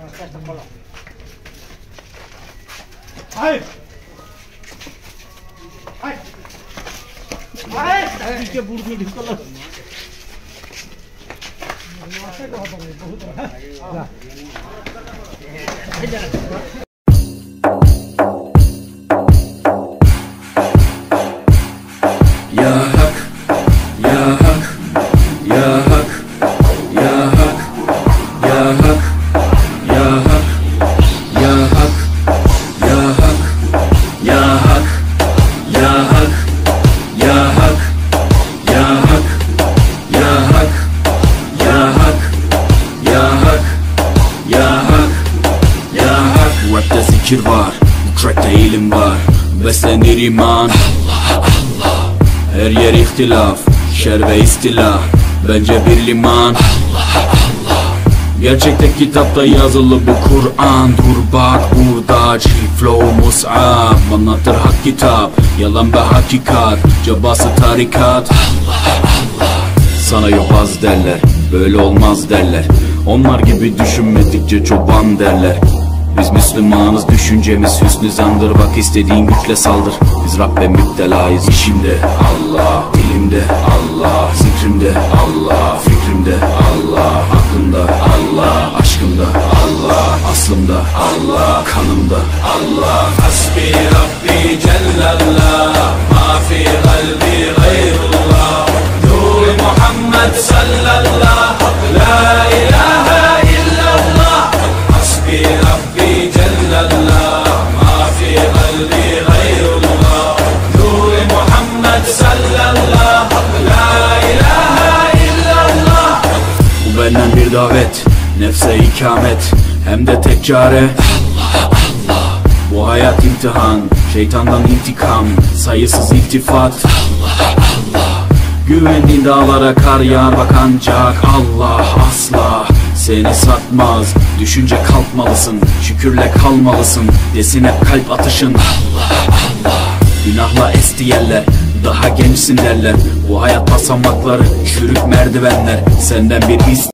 Hayır. Hayır. Hayır. İşte vurduk kadar. Ya hak, ya hak, ya hak, ya hak, ya hak, ya hak, ya hak, ya hak, ya hak, ya hak, ya hak, ya hak, ya hak, ya hak, ya hak, ya hak, ya hak. Rapte zikir var, bu trackte ilim var, beslenir iman. Her yer ihtilaf, şer ve istila, bence bir liman. Gerçekte kitapta yazılı bu Kur'an. Dur bak burada G-Flow Mus'ab anlatır hak kitap, yalan ve hakikat, cabası tarikat. Sana yobaz derler, böyle olmaz derler, onlar gibi düşünmedikçe çoban derler. Biz Müslümanız, düşüncemiz hüsnü zandır. Bak istediğin güçle saldır, biz Rabbe müptelayız. İşimde Allah, dilimde Allah, zikrimde Allah, fikrimde Allah, aklımda Allah, aşkımda Allah, aslımda Allah, kanımda Allah. Hasbi Rabbi Cellallah, ma fi kalbi gayrullah, Nur Muhammed sallallahu, la ilahe illallah. Hasbi Rabbi Cellallah, ma fi kalbi gayrullah, Nur Muhammed sallallahu, la ilahe illallah. Bu benden bir davet, nefse ikamet, hem de tek çare Allah Allah. Bu hayat imtihan, şeytandan intikam, sayısız iltifat Allah Allah. Güvendiğin dağlara kar yağar bak ancak Allah asla seni satmaz. Düşünce kalkmalısın, şükürle kalmalısın, desin hep kalp atışın Allah Allah. Günahla esti yerler, daha gençsin derler, bu hayat basamakları çürük merdivenler, senden bir